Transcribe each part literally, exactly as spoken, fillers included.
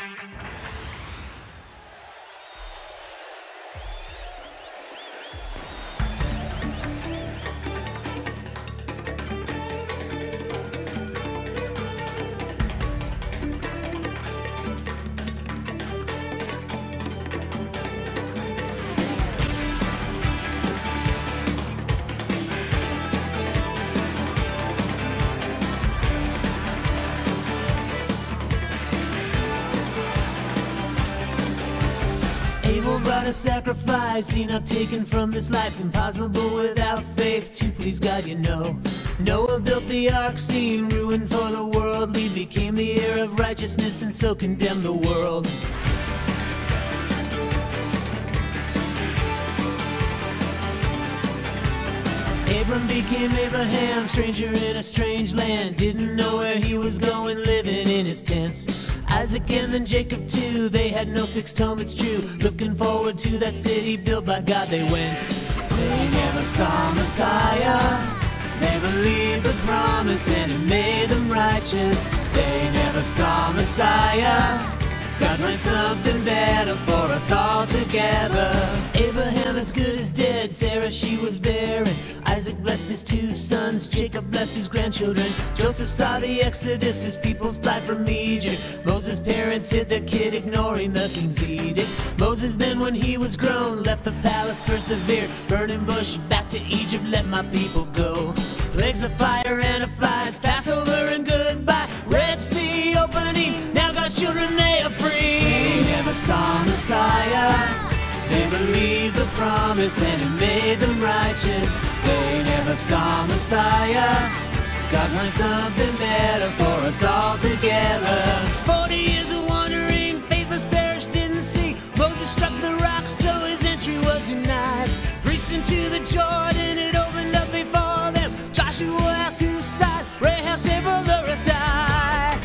Abel brought a sacrifice, he not taken from this life. Impossible without faith to please God, you know. Noah built the ark, seeing ruin for the world. He became the heir of righteousness and so condemned the world. Abram became Abraham, stranger in a strange land. Didn't know where he was going, living in his tents. Isaac and then Jacob too, they had no fixed home, it's true. Looking forward to that city built by God they went. They never saw Messiah, they believed the promise and it made them righteous. They never saw Messiah, God planned something better for us all together. Abraham as good as dead, Sarah she was barren. Isaac blessed his two sons, Jacob blessed his grandchildren. Joseph saw the Exodus, his people's flight from Egypt. Moses' parents hid their kid, ignoring the king's edict. Moses then when he was grown, left the palace, persevered. Burning bush, back to Egypt, let my people go. Plagues of fire and of flies, Passover and goodbye. Red Sea opening, now God's children they are free. They never saw Messiah, they believed the promise and it made them righteous. They never saw Messiah, God planned something better for us all together. Forty years of wandering, faithless perished, didn't see. Moses struck the rock so his entry was denied. Preached into the Jordan, it opened up before them. Joshua asked whose side, Rahab said well the rest died.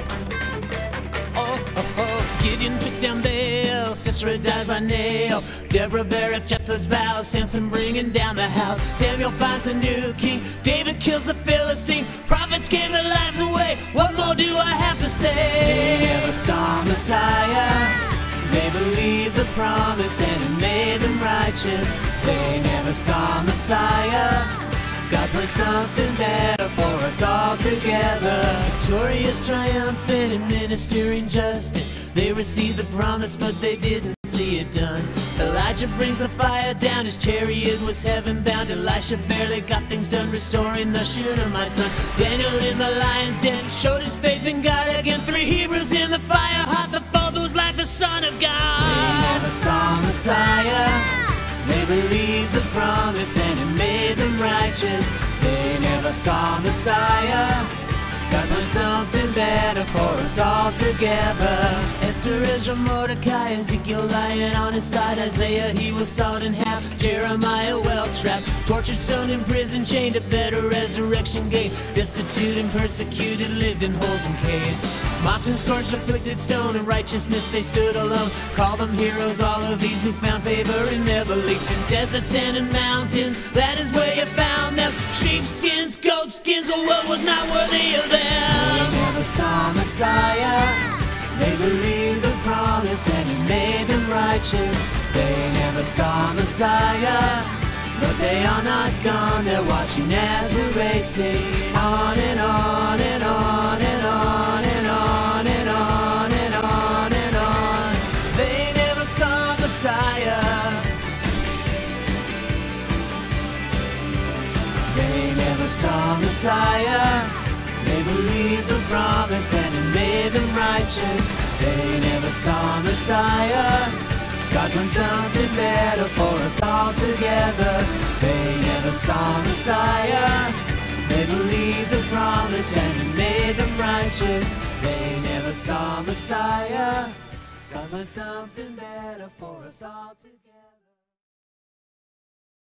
Oh, oh, oh. Gideon took down Baal, Sisera dies by nail. Deborah Barak, Jephthah's vows, Samson bringing down the house. Samuel finds a new king, David kills the Philistine. Prophets gave their lives away, what more do I have to say? They never saw Messiah, they believed the promise and it made them righteous. They never saw Messiah, God planned something better for us all together. Victorious, triumphant, and ministering justice. They received the promise, but they didn't see it done. Elijah brings the fire down, his chariot was heaven-bound. Elisha barely got things done, restoring the Shunammite son. Daniel in the lion's den showed his faith in God again. Three Hebrews in the fire hot, the father was like the Son of God. They never saw Messiah, they believed the promise and it made them righteous. They never saw Messiah, God planned something better for us all together. Esther, Ezra, Mordecai, Ezekiel lying on his side. Isaiah, he was sawed in half. Jeremiah, well trapped, tortured, stoned, in prison, chained, a better resurrection gained. Destitute and persecuted, lived in holes and caves. Mocked and scorched, afflicted, stoned, in righteousness they stood alone. Call them heroes, all of these who found favor in their belief. In deserts and in mountains, that is where you found them. Sheepskins, goatskins, a world was not worthy of them. They never saw Messiah, they believed the promise and it made them righteous. They never saw Messiah, but they are not gone. They're watching as we're racing on and on and on and on and on and on and on and on. They never saw Messiah, they never saw Messiah. They believed the promise and it made them righteous. They never saw Messiah, God planned something better for us all together. They never saw Messiah, they believed the promise and it made them righteous. They never saw Messiah, God planned something better for us all together.